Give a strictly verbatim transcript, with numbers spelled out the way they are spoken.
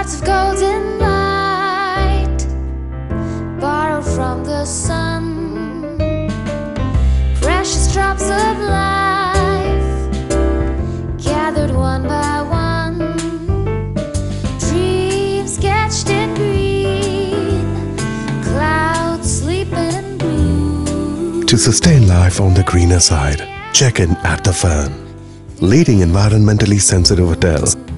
hearts of golden light, borrowed from the sun, precious drops of life, gathered one by one, dreams sketched in green, clouds sleeping in blue. To sustain life on the greener side, check in at the Fern, leading environmentally sensitive hotel